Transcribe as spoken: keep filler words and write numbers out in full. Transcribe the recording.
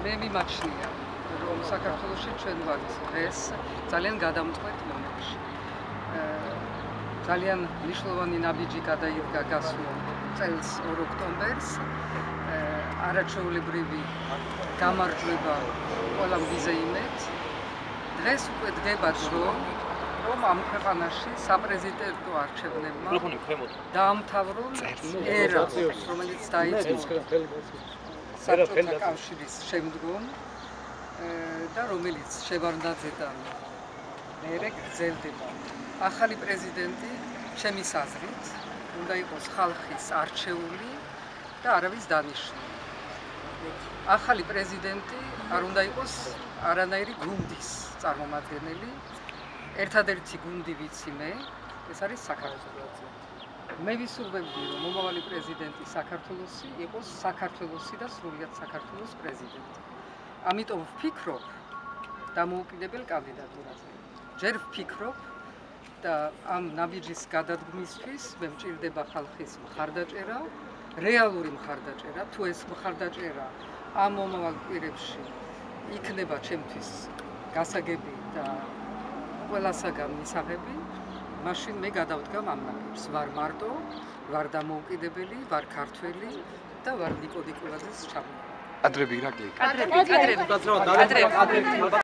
მე მიმაჩნია რომ საქართველოში ჩვენ ვართ დღეს ძალიან გადამწყვეტ მომენტში. ძალიან მნიშვნელოვანი ნაბიჯი გადაიდგა გასულ წელს ორ ოქტომბერს. არაჩვეულებრივი გამარჯვება ყველა მიზე იმეთ. დღეს უკვე დგებათ რომ რომ ამ ქვეყანაში საპრეზიდენტო არჩევნებმა დაამთავრონ ერა, რომელიც დაიწყო საბჭოთა კავშირის შემდგომ და რომელიც შევარდნაძედან მერე გრძელდება. ახალი პრეზიდენტი, ჩემის აზრით, უნდა იყოს ხალხის არჩეული და არავის დანიშნული. ახალი პრეზიდენტი არ უნდა იყოს არანაირი გუნდის წარმომადგენელი. ერთადერთი გუნდი ვიცი მე, ეს არის საქართველო. მე ვისურვებდი, რომ მომავალი პრეზიდენტი საქართველოსი იყოს საქართველოსი და სრულიად საქართველოს პრეზიდენტი. ამიტომ ვფიქრობ დამოუკიდებელ კანდიდატურაზე. ჯერ ვფიქრობ და ამ ნაბიჯის გადადგმისთვის მე მჭირდება ხალხის მხარდაჭერა, რეალური მხარდაჭერა, თუ ეს მხარდაჭერა ამ მომავალ კვირებში იქნება ჩემთვის გასაგები და ყველასაგან მისაღები, მაშინ მე გადავდგამ ამ ნაბიჯს. ვარ მარტო, ვარ დამოუკიდებელი, ვარ ქართველი და ვარ ნიკო ნიკოლაძის ჩამოყალიბებული. ადრები რა კი? ადრები, ადრები, ადრები.